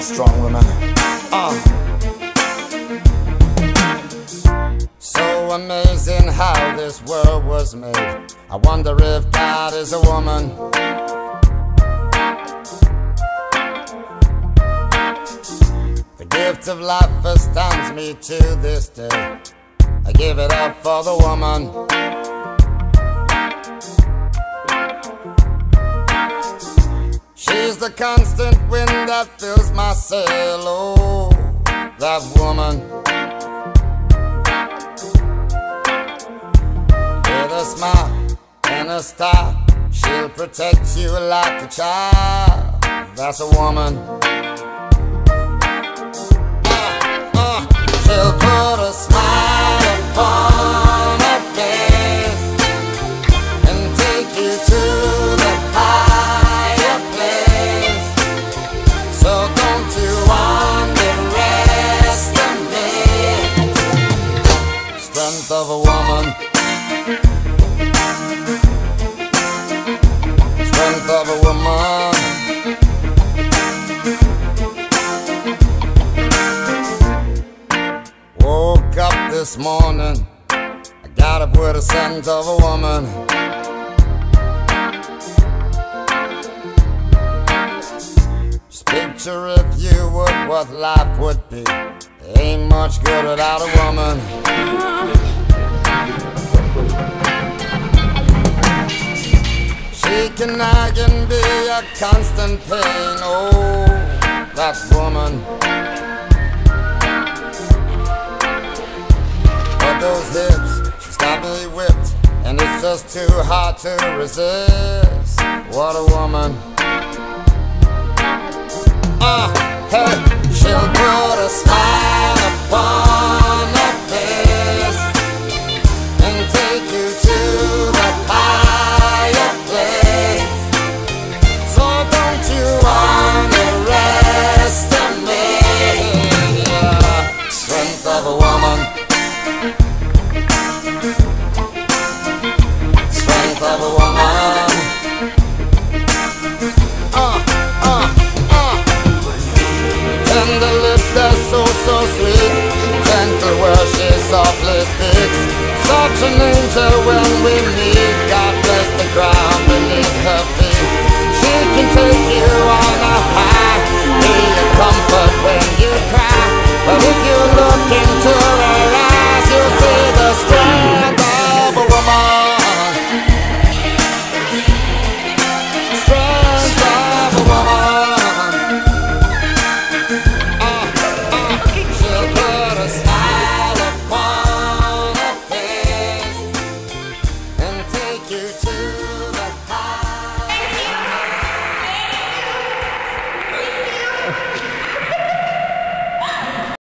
strong woman. So amazing how this world was made. I wonder if God is a woman. The gift of life astounds me to this day. I give it up for the woman. She's the constant wind that fills my sail. Oh, that woman. With a smile and a star, she'll protect you like a child. That's a woman. She'll put a smile upon her face and take you to the higher place. So don't you underestimate the strength of a woman. Strength of a woman. Woke up this morning, I got up with a scent of a woman. Just picture if you would what life would be. Ain't much good without a woman. She can nag and be a constant pain. Oh, that woman. Those hips, she's got me whipped, and it's just too hard to resist. What a woman. Hey, she'll put a smile upon her face and take you to the higher place. So don't you underestimate the strength of a woman. Strength of a woman. Tender lips, they're so sweet. Gentle where she softly speaks. Such an angel when we meet. God bless the ground beneath her feet. She can take you on a high, be a comfort when you cry. But if you look into her eyes, you'll see the strength of a woman. Strength of a woman. She'll put a smile upon her face and take you